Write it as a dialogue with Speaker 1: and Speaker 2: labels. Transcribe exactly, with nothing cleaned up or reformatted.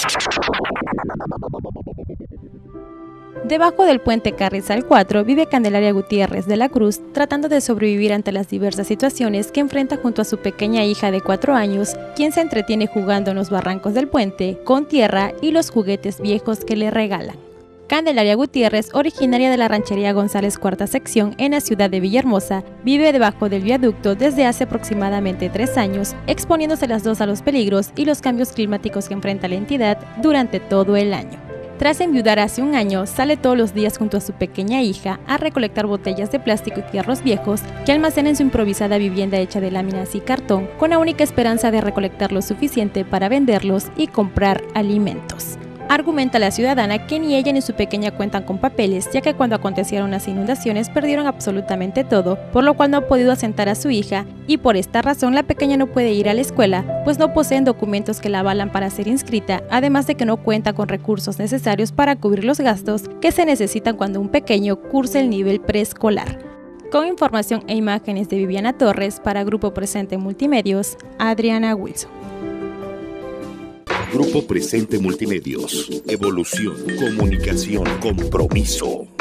Speaker 1: Debajo del puente Carrizal cuatro vive Candelaria Gutiérrez de la Cruz, tratando de sobrevivir ante las diversas situaciones que enfrenta junto a su pequeña hija de cuatro años, quien se entretiene jugando en los barrancos del puente, con tierra y los juguetes viejos que le regalan. Candelaria Gutiérrez, originaria de la ranchería González Cuarta Sección en la ciudad de Villahermosa, vive debajo del viaducto desde hace aproximadamente tres años, exponiéndose las dos a los peligros y los cambios climáticos que enfrenta la entidad durante todo el año. Tras enviudar hace un año, sale todos los días junto a su pequeña hija a recolectar botellas de plástico y fierros viejos que almacena en su improvisada vivienda hecha de láminas y cartón, con la única esperanza de recolectar lo suficiente para venderlos y comprar alimentos. Argumenta la ciudadana que ni ella ni su pequeña cuentan con papeles, ya que cuando acontecieron las inundaciones perdieron absolutamente todo, por lo cual no ha podido asentar a su hija, y por esta razón la pequeña no puede ir a la escuela, pues no poseen documentos que la avalan para ser inscrita, además de que no cuenta con recursos necesarios para cubrir los gastos que se necesitan cuando un pequeño cursa el nivel preescolar. Con información e imágenes de Viviana Torres para Grupo Presente Multimedios, Adriana Wilson.
Speaker 2: Grupo Presente Multimedios. Evolución, comunicación, compromiso.